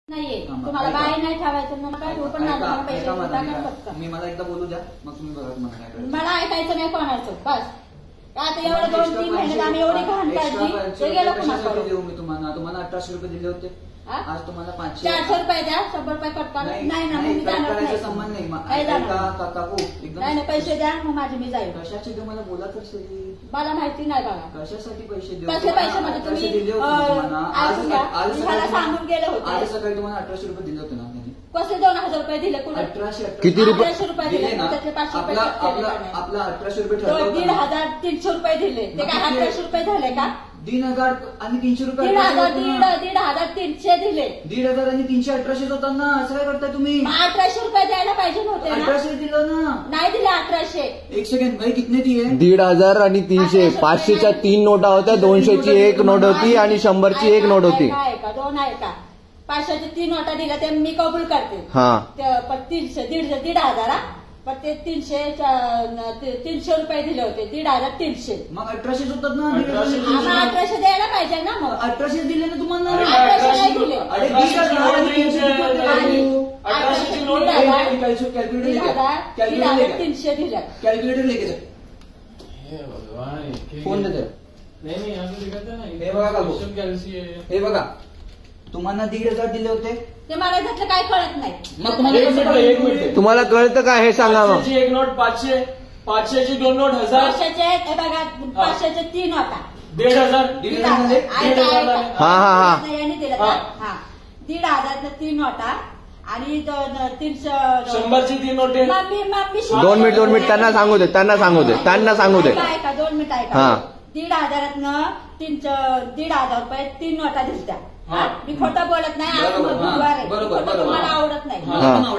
नाहीये तुम्हाला बाई नाही ठेवायचं मग काय पण पैसे मी मला एकदा बोलू द्या मग तुम्ही बघा तुम्हाला काय करायचं. मला ऐकायचं नाही कोणाचं बस आता एवढं 2-3 महिन्यात आम्ही एवढी घाण काढली ते गेलं पैसे देऊ मी तुम्हाला 1800 रुपये दिले होते आज तुम्हाला 400 रुपये द्या 100 रुपये कट करा नाही ना मी जाणार नाही संबंध काय नाही पैसे द्या मग माझी मी जाईल कशाचे देऊ मला बोला तर मला माहिती नाही बघा कशासाठी पैसे देऊ कसले पैसे म्हणजे तुम्ही मला सांगून गेले होते आज सकाळी तुम्हाला 1800 रुपये दिले होते ना त्यांनी कसले 2000 रुपये दिले कुठे 1800 किती रुपये 1800 रुपये दिले त्यातले 500 रुपये आपला 1800 रुपये ठरवलं 1300 रुपये दिले ते काय 1800 रुपये झाले का 3000 आणि 300 रुपये 1300 दिले 1500 आणि 300 1800 होतात ना असं काय करताय तुम्ही 1800 रुपये द्यायला पाहिजे नव्हते 1800 दिलं ना नाही दिले 1800 एक सेकंड भाई कितने दिए 1500 आणि 300 500च्या 3 नोटा होत्या 200ची 1 नोट होती आणि 100ची 1 नोट होती का 2 आहे का 500च्या 3 नोटा दिल्या ते मी कबूल करते हा 300 1500 पण ते 300 रुपये दिले होते 1300 मग 1800 होतात ना 1800 द्यायला पाहिजे ना मग 1800 दिले ना तुम्हाला 1800 नाही दिले अरे 300 दिले कॅल्क्युलेटर लेके जा फोन देते हे बघा तुम्हाला 1500 दिले होते ते मला त्यातलं काय कळत नाही मग तुम्हाला तुम्हाला कळतं का हे सांगा मग 1 नोट 500 500ची 2 नोट 1000 500चे बघा 500चे 3 होता 1500 हा यांनी दिलं का हा 1500 3 होता आणि 300 100ची 3 नोटे 2 मिनिट त्यांना सांगू दे ऐका 2 मिनिट ऐका हा 1500 रुपये 3 नोटा दिसत्या मी खोटं बोलत नाही आज बुधवार आहे मला आवडत नाही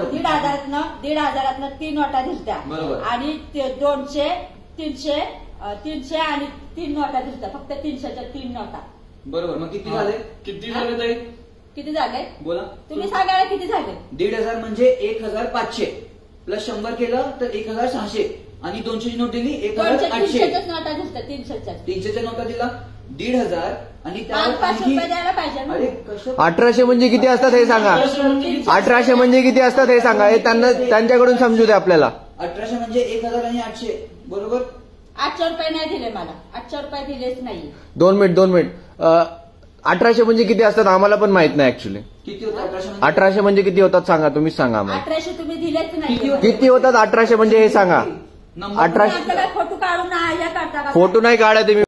1500 3 नोटा दिसत्या आणि 200 300 आणि 3 नोटा दिसत्या फक्त 300च्या 3 नोटा बरोबर मग किती झाले ताई किती झाले बोला तुम्ही सांगायला किती झाले 1500 म्हणजे 1500 प्लस 100 केलं तर 1600 आणि 200 ची नोट दिली 1800 नोटा दिसत्या 300च्या नोटा दिला 1500 आणि 500 रुपये द्यायला पाहिजे ना. अरे कसं 1800 म्हणजे किती असतात हे सांगा 1800 म्हणजे किती असतात हे सांगा हे त्यांच्याकडून समजू दे आपल्याला 1800 म्हणजे 1000 आणि 800 बरोबर 800 रुपये नाही दिले मला 800 रुपये दिलेच नाही 2 मिनिट 1800 म्हणजे किती असतात आम्हाला पण माहित नाही ऍक्च्युली किती होतं 1800 म्हणजे किती होतात सांगा तुम्हीच सांगा आम्हाला 1800 तुम्ही दिलेच नाही किती होतात 1800 म्हणजे हे सांगा 1800 फोटो काढून हे करता का फोटो नाही काढा तुम्ही